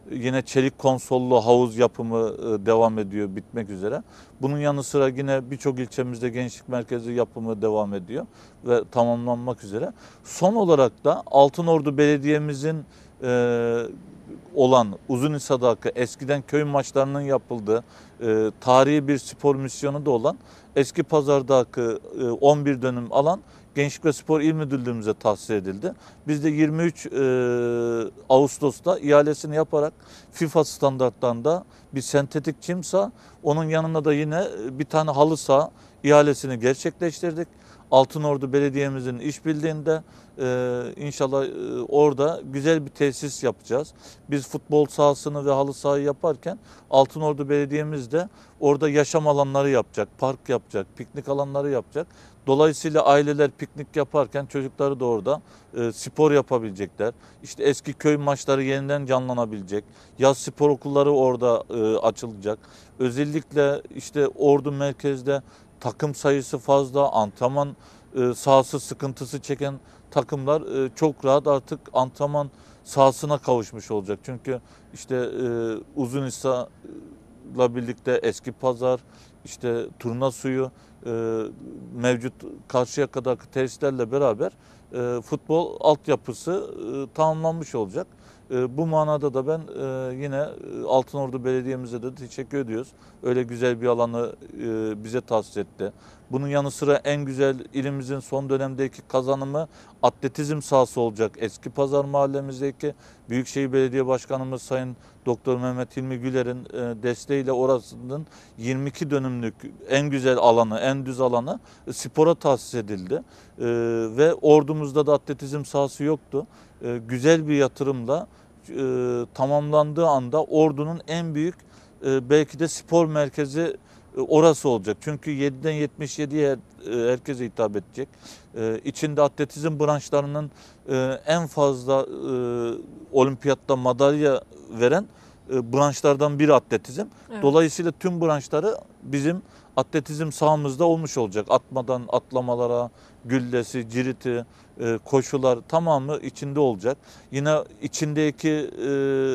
Yine çelik konsollu havuz yapımı e, devam ediyor, bitmek üzere. Bunun yanı sıra yine birçok ilçemizde gençlik merkezi yapımı devam ediyor ve tamamlanmak üzere. Son olarak da Altınordu Belediye'mizin e, olan Uzunhisar'daki eskiden köy maçlarının yapıldığı e, tarihi bir spor misyonu da olan Eski Pazar'daki e, on bir dönüm alan Gençlik ve Spor İl Müdürlüğümüze tahsis edildi. Biz de yirmi üç e, Ağustos'ta ihalesini yaparak FIFA standartlarında bir sentetik çim saha, onun yanına da yine bir tane halı saha ihalesini gerçekleştirdik. Altınordu Belediye'mizin işbirliğinde e, inşallah e, orada güzel bir tesis yapacağız. Biz futbol sahasını ve halı sahayı yaparken Altınordu Belediye'miz de orada yaşam alanları yapacak, park yapacak, piknik alanları yapacak. Dolayısıyla aileler piknik yaparken çocukları da orada e, spor yapabilecekler. İşte eski köy maçları yeniden canlanabilecek. Yaz spor okulları orada e, açılacak. Özellikle işte Ordu merkezde takım sayısı fazla, antrenman e, sahası sıkıntısı çeken takımlar e, çok rahat artık antrenman sahasına kavuşmuş olacak. Çünkü işte e, Uzunhisar'la birlikte Eski Pazar, işte Turna Suyu, e, mevcut Karşıyaka'daki tesislerle beraber e, futbol altyapısı e, tamamlanmış olacak. E, bu manada da ben e, yine e, Altınordu Belediye'mize de teşekkür ediyoruz. Öyle güzel bir alanı e, bize tahsis etti. Bunun yanı sıra en güzel ilimizin son dönemdeki kazanımı atletizm sahası olacak. Eski Pazar mahallemizdeki Büyükşehir Belediye Başkanımız Sayın Doktor Mehmet Hilmi Güler'in e, desteğiyle orasının yirmi iki dönümlük en güzel alanı, en düz alanı e, spora tahsis edildi. E, ve ordumuzda da atletizm sahası yoktu. E, güzel bir yatırımla e, tamamlandığı anda ordunun en büyük e, belki de spor merkezi e, orası olacak. Çünkü yediden yetmiş yediye her, e, herkese hitap edecek. E, içinde atletizm branşlarının e, en fazla e, olimpiyatta madalya veren e, branşlardan biri atletizm. Evet. Dolayısıyla tüm branşları bizim atletizm sahamızda olmuş olacak. Atmadan atlamalara, güllesi, ciriti, e, koşular tamamı içinde olacak. Yine içindeki e,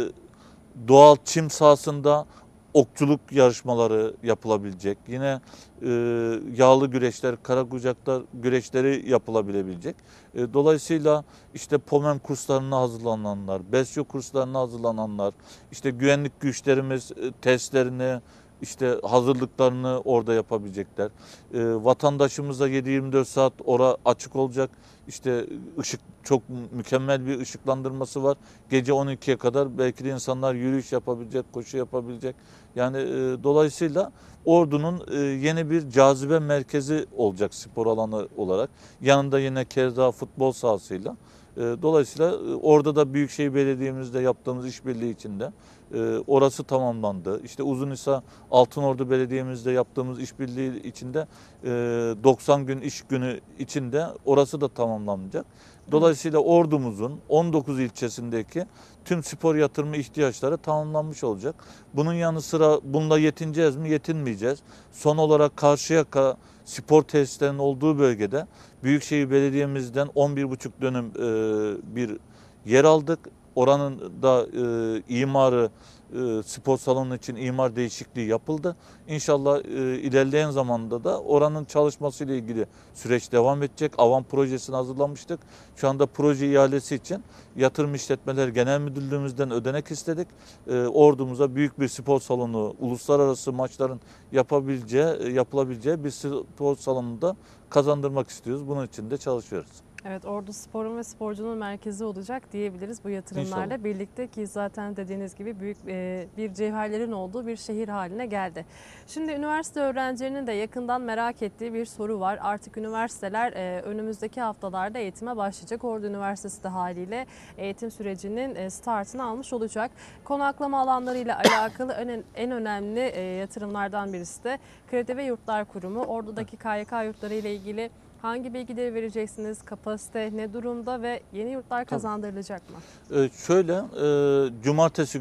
doğal çim sahasında okçuluk yarışmaları yapılabilecek. Yine e, yağlı güreşler, kara kucaklar güreşleri yapılabilecek. E, dolayısıyla işte POMEM kurslarına hazırlananlar, BESYO kurslarına hazırlananlar, işte güvenlik güçlerimiz e, testlerini, işte hazırlıklarını orada yapabilecekler. E, vatandaşımıza yedi yirmi dört saat ora açık olacak. İşte ışık çok mükemmel bir ışıklandırması var. Gece on ikiye kadar belki de insanlar yürüyüş yapabilecek, koşu yapabilecek. Yani e, dolayısıyla Ordu'nun e, yeni bir cazibe merkezi olacak spor alanı olarak. Yanında yine keza futbol sahasıyla. E, dolayısıyla e, orada da Büyükşehir Belediye'mizle yaptığımız işbirliği içinde e, orası tamamlandı. İşte Uzunhisar Altınordu Belediye'mizle yaptığımız işbirliği içinde e, doksan gün iş günü içinde orası da tamamlanacak. Dolayısıyla ordumuzun on dokuz ilçesindeki tüm spor yatırımı ihtiyaçları tamamlanmış olacak. Bunun yanı sıra bununla yetineceğiz mi? Yetinmeyeceğiz. Son olarak Karşıyaka spor tesislerinin olduğu bölgede Büyükşehir Belediye'mizden on bir buçuk dönüm e, bir yer aldık. Oranın da e, imarı, e, spor salonu için imar değişikliği yapıldı. İnşallah e, ilerleyen zamanda da oranın çalışması ile ilgili süreç devam edecek. Avan projesini hazırlamıştık. Şu anda proje ihalesi için Yatırım İşletmeler Genel Müdürlüğümüzden ödenek istedik. E, ordumuza büyük bir spor salonu, uluslararası maçların yapabileceği, yapılabileceği bir spor salonunu da kazandırmak istiyoruz. Bunun için de çalışıyoruz. Evet, Ordu sporun ve sporcunun merkezi olacak diyebiliriz bu yatırımlarla İnşallah. birlikte ki zaten dediğiniz gibi büyük bir cevherlerin olduğu bir şehir haline geldi. Şimdi üniversite öğrencilerinin de yakından merak ettiği bir soru var. Artık üniversiteler önümüzdeki haftalarda eğitime başlayacak. Ordu Üniversitesi de haliyle eğitim sürecinin startını almış olacak. Konaklama alanlarıyla alakalı en önemli yatırımlardan birisi de Kredi ve Yurtlar Kurumu. Ordu'daki K Y K yurtları ile ilgili hangi bilgileri vereceksiniz? Kapasite ne durumda ve yeni yurtlar kazandırılacak mı? Ee, şöyle, e, cumartesi günü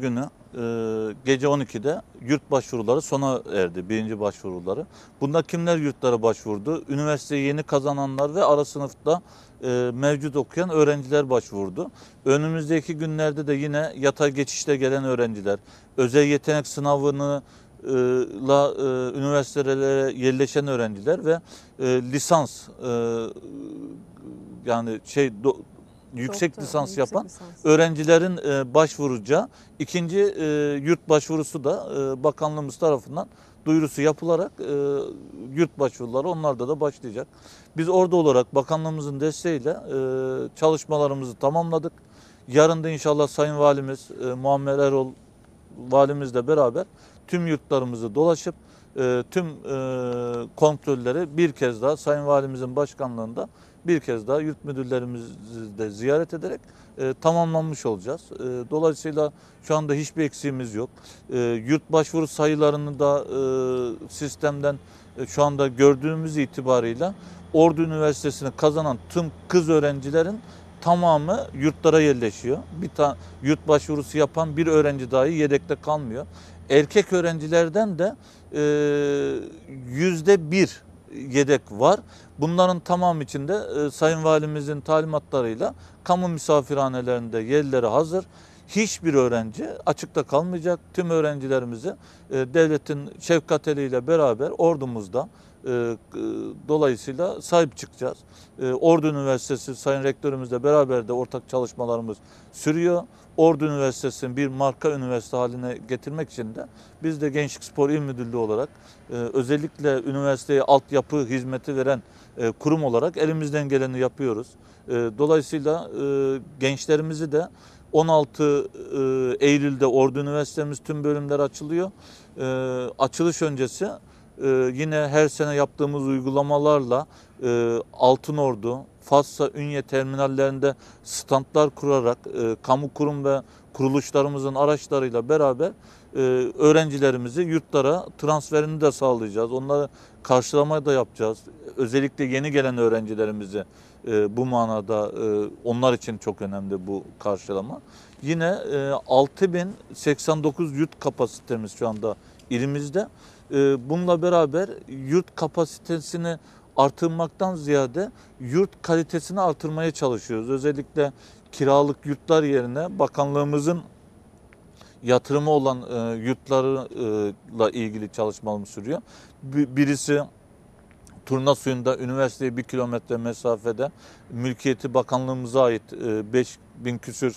gece on ikide yurt başvuruları sona erdi. Birinci başvuruları. Bunda kimler yurtlara başvurdu? Üniversiteyi yeni kazananlar ve ara sınıfta e, mevcut okuyan öğrenciler başvurdu. Önümüzdeki günlerde de yine yatay geçişte gelen öğrenciler, özel yetenek sınavını e, la e, üniversitelere yerleşen öğrenciler ve e, lisans e, yani şey do, yüksek Doktor, lisans yüksek yapan lisans. öğrencilerin e, başvuracağı ikinci e, yurt başvurusu da e, bakanlığımız tarafından duyurusu yapılarak e, yurt başvuruları onlarda da başlayacak. Biz orada olarak bakanlığımızın desteğiyle e, çalışmalarımızı tamamladık. Yarın da inşallah Sayın Valimiz e, Muammer Erol Valimizle beraber tüm yurtlarımızı dolaşıp e, tüm e, kontrolleri bir kez daha Sayın Valimizin başkanlığında bir kez daha yurt müdürlerimizi de ziyaret ederek e, tamamlanmış olacağız. E, dolayısıyla şu anda hiçbir eksiğimiz yok. E, yurt başvuru sayılarını da e, sistemden e, şu anda gördüğümüz itibarıyla Ordu Üniversitesi'ni kazanan tüm kız öğrencilerin tamamı yurtlara yerleşiyor. Bir tane yurt başvurusu yapan bir öğrenci dahi yedekte kalmıyor. Erkek öğrencilerden de e, yüzde bir yedek var. Bunların tamamı içinde e, Sayın Valimizin talimatlarıyla kamu misafirhanelerinde yerleri hazır. Hiçbir öğrenci açıkta kalmayacak. Tüm öğrencilerimizi e, devletin şefkat eliyle beraber ordumuzda e, e, dolayısıyla sahip çıkacağız. E, Ordu Üniversitesi Sayın Rektörümüzle beraber de ortak çalışmalarımız sürüyor. Ordu Üniversitesi'ni bir marka üniversite haline getirmek için de biz de Gençlik Spor İl Müdürlüğü olarak e, özellikle üniversiteye altyapı hizmeti veren e, kurum olarak elimizden geleni yapıyoruz. E, dolayısıyla e, gençlerimizi de on altı Eylül'de Ordu Üniversitemiz tüm bölümler açılıyor. E, açılış öncesi e, yine her sene yaptığımız uygulamalarla e, Altınordu, Fatsa, Ünye terminallerinde standlar kurarak e, kamu kurum ve kuruluşlarımızın araçlarıyla beraber e, öğrencilerimizi yurtlara transferini de sağlayacağız. Onları karşılamayı da yapacağız. Özellikle yeni gelen öğrencilerimizi e, bu manada e, onlar için çok önemli bu karşılama. Yine e, altı bin seksen dokuz yurt kapasitemiz şu anda ilimizde. E, bununla beraber yurt kapasitesini artırmaktan ziyade yurt kalitesini artırmaya çalışıyoruz. Özellikle kiralık yurtlar yerine bakanlığımızın yatırımı olan e, yurtlarla ilgili çalışmalarımız sürüyor. Birisi Turna Suyu'nda üniversiteye bir kilometre mesafede mülkiyeti bakanlığımıza ait e, beş bin küsür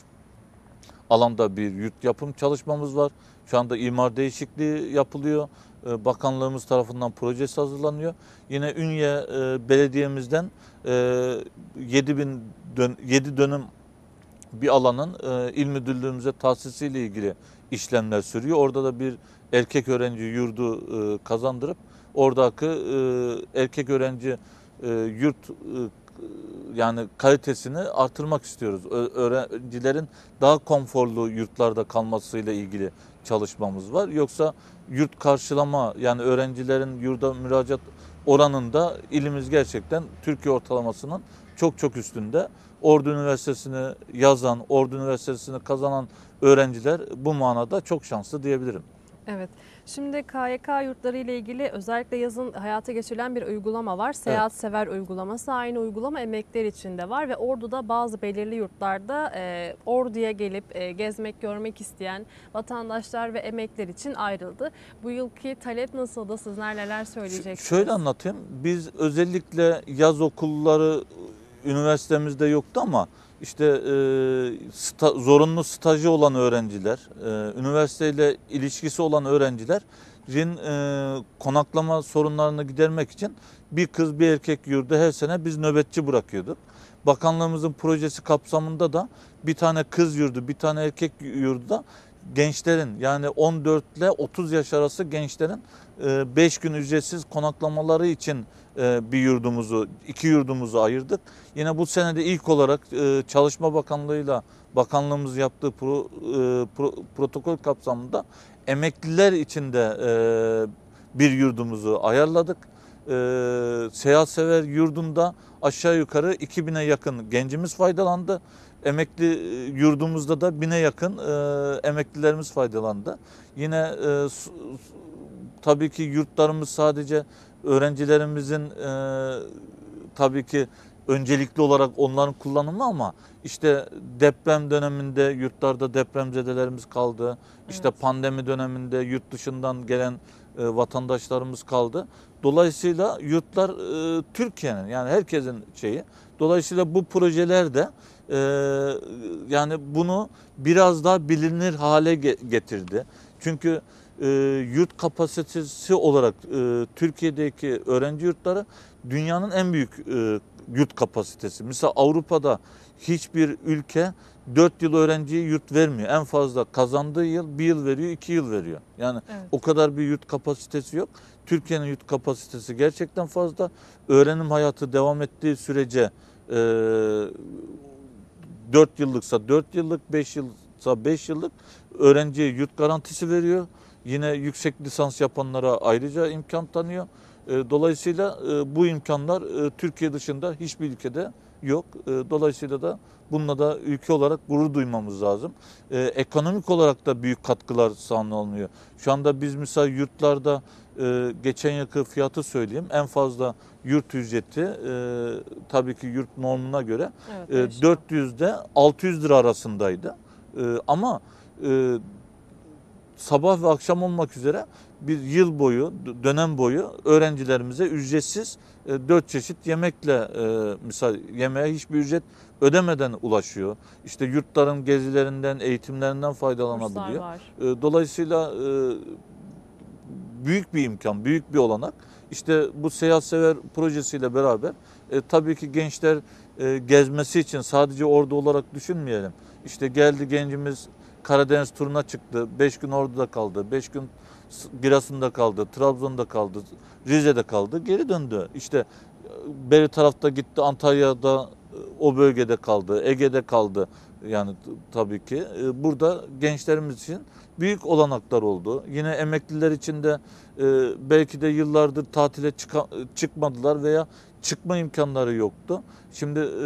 alanda bir yurt yapım çalışmamız var. Şu anda imar değişikliği yapılıyor. Bakanlığımız tarafından projesi hazırlanıyor. Yine Ünye Belediye'mizden yedi bin yedi dönüm bir alanın il müdürlüğümüze tahsisiyle ilgili işlemler sürüyor. Orada da bir erkek öğrenci yurdu kazandırıp oradaki erkek öğrenci yurt yani kalitesini artırmak istiyoruz. Öğrencilerin daha konforlu yurtlarda kalmasıyla ilgili çalışmamız var. Yoksa yurt karşılama yani öğrencilerin yurda müracaat oranında ilimiz gerçekten Türkiye ortalamasının çok çok üstünde. Ordu Üniversitesi'ni yazan, Ordu Üniversitesi'ni kazanan öğrenciler bu manada çok şanslı diyebilirim. Evet. Şimdi K Y K yurtları ile ilgili özellikle yazın hayata geçirilen bir uygulama var. Seyahat Sever uygulaması. Aynı uygulama emekliler için de var ve Ordu'da bazı belirli yurtlarda e, Ordu'ya gelip e, gezmek, görmek isteyen vatandaşlar ve emekliler için ayrıldı. Bu yılki talep nasıldı? Sizler neler söyleyeceksiniz? Şöyle anlatayım. Biz özellikle yaz okulları üniversitemizde yoktu ama işte e, sta, zorunlu stajı olan öğrenciler, e, üniversiteyle ilişkisi olan öğrencilerin e, konaklama sorunlarını gidermek için bir kız bir erkek yurdu her sene biz nöbetçi bırakıyorduk. Bakanlığımızın projesi kapsamında da bir tane kız yurdu, bir tane erkek yurdu da gençlerin yani on dört ile otuz yaş arası gençlerin beş gün ücretsiz konaklamaları için bir yurdumuzu, iki yurdumuzu ayırdık. Yine bu senede ilk olarak Çalışma Bakanlığı'yla bakanlığımız yaptığı pro, pro, protokol kapsamında emekliler için de bir yurdumuzu ayarladık. Seyahat Sever yurdunda aşağı yukarı iki bine yakın gencimiz faydalandı. Emekli e, yurdumuzda da bine yakın e, emeklilerimiz faydalandı. Yine e, su- tabii ki yurtlarımız sadece öğrencilerimizin e, tabii ki öncelikli olarak onların kullanımı, ama işte deprem döneminde yurtlarda depremzedelerimiz kaldı. İşte Evet. pandemi döneminde yurt dışından gelen e, vatandaşlarımız kaldı. Dolayısıyla yurtlar e, Türkiye'nin, yani herkesin şeyi. Dolayısıyla bu projeler de e, yani bunu biraz daha bilinir hale ge- getirdi. Çünkü e, yurt kapasitesi olarak e, Türkiye'deki öğrenci yurtları dünyanın en büyük e, yurt kapasitesi. Mesela Avrupa'da hiçbir ülke dört yıl öğrenciye yurt vermiyor. En fazla kazandığı yıl bir yıl veriyor, iki yıl veriyor. Yani Evet. o kadar bir yurt kapasitesi yok. Türkiye'nin yurt kapasitesi gerçekten fazla. Öğrenim hayatı devam ettiği sürece e, dört yıllıksa dört yıllık, beş yılsa beş yıllık öğrenciye yurt garantisi veriyor. Yine yüksek lisans yapanlara ayrıca imkan tanıyor. E, Dolayısıyla e, bu imkanlar e, Türkiye dışında hiçbir ülkede yok. E, Dolayısıyla da bununla da ülke olarak gurur duymamız lazım. E, Ekonomik olarak da büyük katkılar sağlanıyor. Şu anda biz mesela yurtlarda e, geçen yılki fiyatı söyleyeyim. En fazla yurt ücreti e, tabii ki yurt normuna göre Evet, e, değişiyor. dört yüzde altı yüz lira arasındaydı. E, Ama e, sabah ve akşam olmak üzere bir yıl boyu, dönem boyu öğrencilerimize ücretsiz e, dört çeşit yemekle e, misal yemeğe hiçbir ücret ödemeden ulaşıyor. İşte yurtların gezilerinden, eğitimlerinden Kurslar faydalanabiliyor. var. E, Dolayısıyla e, büyük bir imkan, büyük bir olanak. İşte bu Seyahat Sever projesiyle beraber e, tabii ki gençler e, gezmesi için sadece orada olarak düşünmeyelim. İşte geldi gencimiz Karadeniz turuna çıktı. Beş gün Ordu'da kaldı. Beş gün Giresun'da kaldı. Trabzon'da kaldı. Rize'de kaldı. Geri döndü. İşte e, beri tarafta gitti. Antalya'da e, o bölgede kaldı. Ege'de kaldı. Yani t- tabii ki e, burada gençlerimiz için büyük olanaklar oldu. Yine emekliler için de e, belki de yıllardır tatile çıka- çıkmadılar veya çıkma imkanları yoktu. Şimdi e,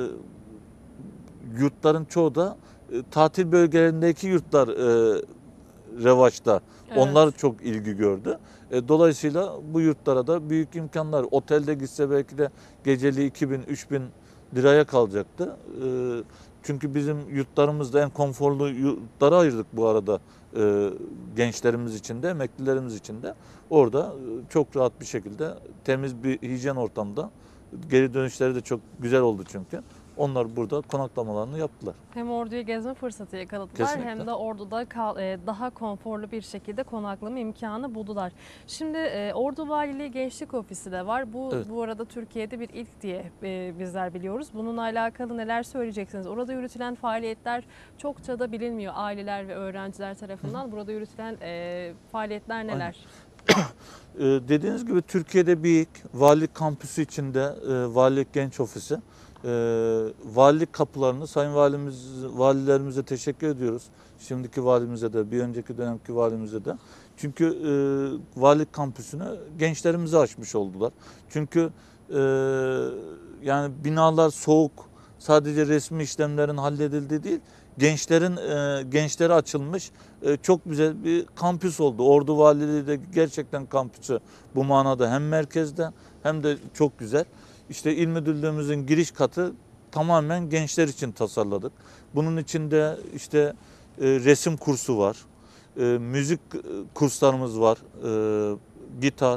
yurtların çoğu da e, tatil bölgelerindeki yurtlar e, revaçta. Onlar Evet. çok ilgi gördü. E, dolayısıyla bu yurtlara da büyük imkanlar. Otelde gitse belki de geceliği iki bin üç bin liraya kalacaktı. E, çünkü bizim yurtlarımızda en konforlu yurtlara ayırdık bu arada, e, gençlerimiz için de, emeklilerimiz için de. Orada e, çok rahat bir şekilde temiz bir hijyen ortamda, geri dönüşleri de çok güzel oldu çünkü. Onlar burada konaklamalarını yaptılar. Hem Ordu'yu gezme fırsatı yakaladılar Kesinlikle. hem de Ordu'da kal- e, daha konforlu bir şekilde konaklama imkanı buldular. Şimdi e, Ordu Valiliği Gençlik Ofisi de var. Bu Evet. bu arada Türkiye'de bir ilk diye e, bizler biliyoruz. Bununla alakalı neler söyleyeceksiniz? Orada yürütülen faaliyetler çokça da bilinmiyor aileler ve öğrenciler tarafından. Burada yürütülen e, faaliyetler neler? Ee, dediğiniz gibi Türkiye'de bir ilk valilik kampüsü içinde e, valilik genç ofisi. E, valilik kapılarını sayın valimiz, valilerimize teşekkür ediyoruz. Şimdiki valimize de, bir önceki dönemki valimize de. Çünkü e, valilik kampüsünü gençlerimize açmış oldular. Çünkü e, yani binalar soğuk, sadece resmi işlemlerin halledildiği değil, gençlerin e, gençlere açılmış e, çok güzel bir kampüs oldu. Ordu Valiliği de gerçekten kampüsü bu manada hem merkezde hem de çok güzel. İşte İl Müdürlüğümüzün giriş katı tamamen gençler için tasarladık. Bunun içinde işte e, resim kursu var, e, müzik kurslarımız var, e, gitar,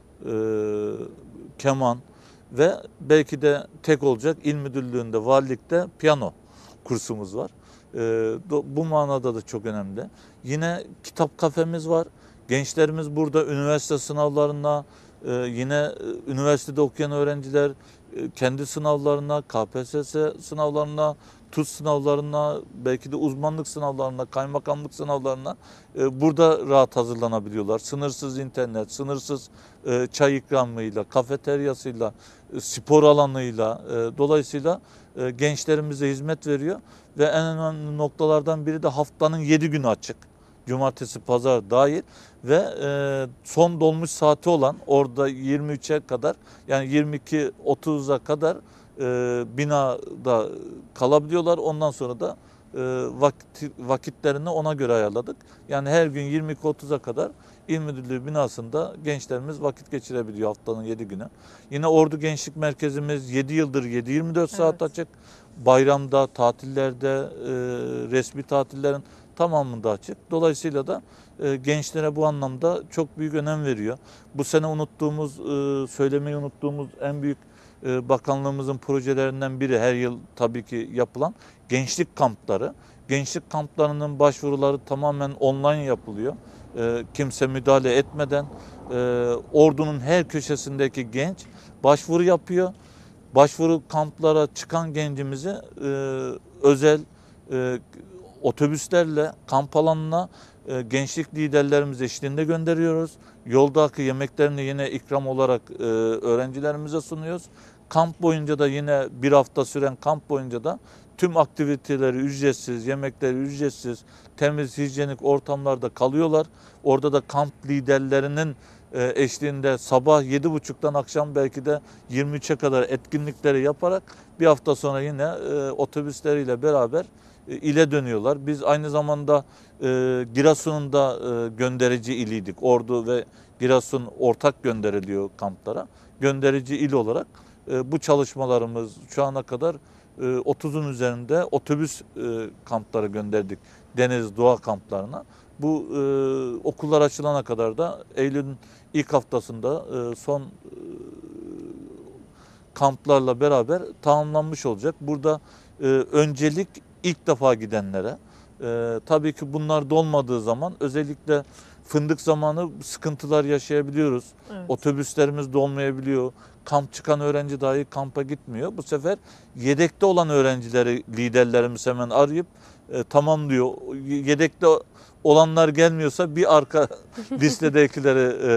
e, keman ve belki de tek olacak İl Müdürlüğü'nde, valilikte piyano kursumuz var. E, bu manada da çok önemli. Yine kitap kafemiz var. Gençlerimiz burada üniversite sınavlarına, e, yine e, üniversitede okuyan öğrenciler e, kendi sınavlarına, K P S S sınavlarına, TUS sınavlarına, belki de uzmanlık sınavlarına, kaymakamlık sınavlarına e, burada rahat hazırlanabiliyorlar. Sınırsız internet, sınırsız e, çay ikramıyla, kafeteryasıyla, e, spor alanıyla, e, dolayısıyla e, gençlerimize hizmet veriyor ve en önemli noktalardan biri de haftanın yedi günü açık. cumartesi, pazar dahil ve e, son dolmuş saati olan orada yirmi üçe kadar, yani yirmi iki otuza kadar e, binada kalabiliyorlar. Ondan sonra da e, vakit, vakitlerini ona göre ayarladık. Yani her gün yirmi iki otuza kadar İl Müdürlüğü binasında gençlerimiz vakit geçirebiliyor haftanın yedi günü. Yine Ordu Gençlik Merkezimiz yedi yıldır yedi yirmi dört saat Evet. açık. Bayramda, tatillerde, e, resmi tatillerin tamamında açık. Dolayısıyla da e, gençlere bu anlamda çok büyük önem veriyor. Bu sene unuttuğumuz, e, söylemeyi unuttuğumuz en büyük e, bakanlığımızın projelerinden biri, her yıl tabii ki yapılan gençlik kampları. Gençlik kamplarının başvuruları tamamen online yapılıyor. E, kimse müdahale etmeden e, Ordu'nun her köşesindeki genç başvuru yapıyor. Başvuru kamplara çıkan gencimizi e, özel e, otobüslerle kamp alanına e, gençlik liderlerimiz eşliğinde gönderiyoruz. Yoldaki yemeklerini yine ikram olarak e, öğrencilerimize sunuyoruz. Kamp boyunca da yine bir hafta süren kamp boyunca da tüm aktiviteleri ücretsiz, yemekleri ücretsiz, temiz, hijyenik ortamlarda kalıyorlar. Orada da kamp liderlerinin eşliğinde sabah yedi buçuktan akşam belki de yirmi üçe kadar etkinlikleri yaparak bir hafta sonra yine e, otobüsleriyle beraber e, ile dönüyorlar. Biz aynı zamanda e, Giresun'un da e, gönderici iliydik. Ordu ve Giresun ortak gönderiliyor kamplara. Gönderici il olarak e, bu çalışmalarımız şu ana kadar e, otuzun üzerinde otobüs e, kampları gönderdik. Deniz, doğa kamplarına. Bu e, okullar açılana kadar da Eylül'ün ilk haftasında e, son e, kamplarla beraber tamamlanmış olacak. Burada e, öncelik ilk defa gidenlere. E, tabii ki bunlar da olmadığı zaman özellikle fındık zamanı sıkıntılar yaşayabiliyoruz. Evet. Otobüslerimiz dolmayabiliyor. Kamp çıkan öğrenci dahi kampa gitmiyor. Bu sefer yedekte olan öğrencileri liderlerimiz hemen arayıp e, tamam diyor. Yedekte olanlar gelmiyorsa bir arka listedekileri e,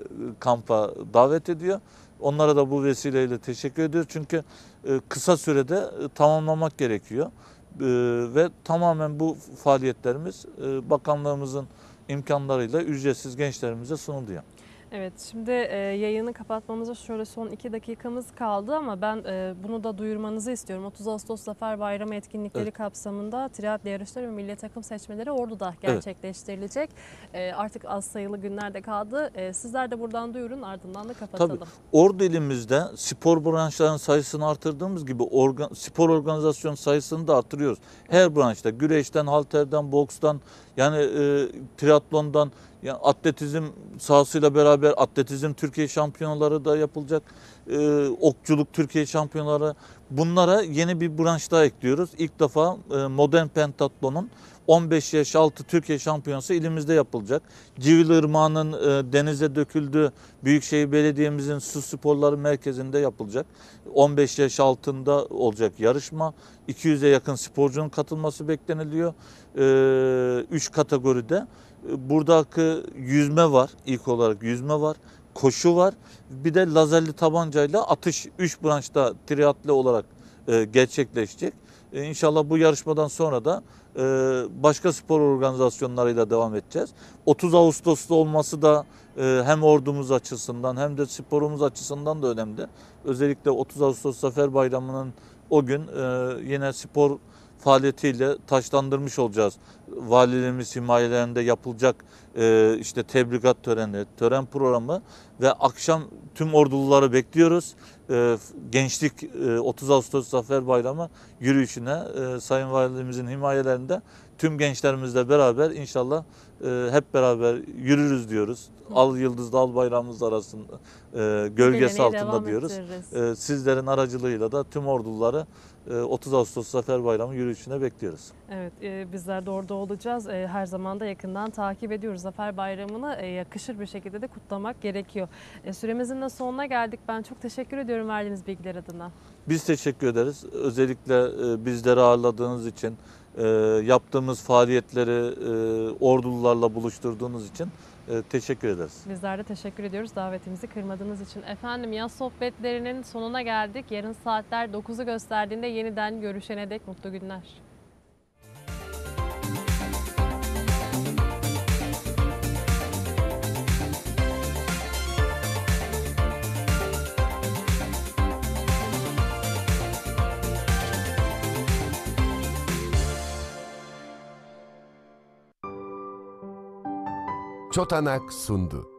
kampa davet ediyor. Onlara da bu vesileyle teşekkür ediyoruz. Çünkü e, kısa sürede e, tamamlamak gerekiyor. E, ve tamamen bu faaliyetlerimiz e, bakanlığımızın imkanlarıyla ücretsiz gençlerimize sunuluyor. Evet, şimdi e, yayını kapatmamıza şöyle son iki dakikamız kaldı ama ben e, bunu da duyurmanızı istiyorum. otuz Ağustos Zafer Bayramı etkinlikleri Evet. kapsamında triatlı yarışları ve milli takım seçmeleri Ordu'da gerçekleştirilecek. Evet. E, artık az sayılı günlerde kaldı. E, sizler de buradan duyurun, ardından da kapatalım. Tabii, Ordu ilimizde spor branşlarının sayısını artırdığımız gibi organ, spor organizasyon sayısını da artırıyoruz. Her branşta, güreşten, halterden, bokstan, yani e, triatlondan, yani atletizm sahasıyla beraber atletizm Türkiye şampiyonaları da yapılacak. Ee, okçuluk Türkiye şampiyonaları. Bunlara yeni bir branş daha ekliyoruz. İlk defa e, modern pentatlonun on beş yaş altı Türkiye şampiyonası ilimizde yapılacak. Civil Irmağı'nın e, denize döküldüğü Büyükşehir Belediye'mizin su sporları merkezinde yapılacak. on beş yaş altında olacak yarışma. iki yüze yakın sporcunun katılması bekleniliyor. E, üç kategoride. Buradaki yüzme var, ilk olarak yüzme var, koşu var, bir de lazerli tabancayla atış, üç branşta triatlı olarak e, gerçekleşecek. E, İnşallah bu yarışmadan sonra da e, başka spor organizasyonlarıyla devam edeceğiz. otuz Ağustos'ta olması da e, hem ordumuz açısından hem de sporumuz açısından da önemli. Özellikle otuz Ağustos Zafer Bayramı'nın o gün e, yine spor faaliyetiyle taşlandırmış olacağız. Valiliğimiz himayelerinde yapılacak e, işte tebrikat töreni, tören programı ve akşam tüm orduluları bekliyoruz. E, gençlik e, otuz Ağustos Zafer Bayramı yürüyüşüne e, Sayın Valimizin himayelerinde tüm gençlerimizle beraber inşallah e, hep beraber yürürüz diyoruz. Al yıldızlı al bayrağımız arasında e, gölgesi Geleneği altında devam diyoruz. ettiririz. E, sizlerin aracılığıyla da tüm orduları otuz Ağustos Zafer Bayramı yürüyüşüne bekliyoruz. Evet, e, bizler de orada olacağız. E, her zaman da yakından takip ediyoruz. Zafer Bayramı'nı e, yakışır bir şekilde de kutlamak gerekiyor. E, süremizin de sonuna geldik. Ben çok teşekkür ediyorum verdiğiniz bilgiler adına. Biz teşekkür ederiz. Özellikle e, bizleri ağırladığınız için, e, yaptığımız faaliyetleri e, ordulularla buluşturduğunuz için e, teşekkür ederiz. Bizler de teşekkür ediyoruz davetimizi kırmadığınız için. Efendim, yaz sohbetlerinin sonuna geldik. Yarın saatler dokuzu gösterdiğinde yeniden görüşene dek mutlu günler. Çotanak sundu.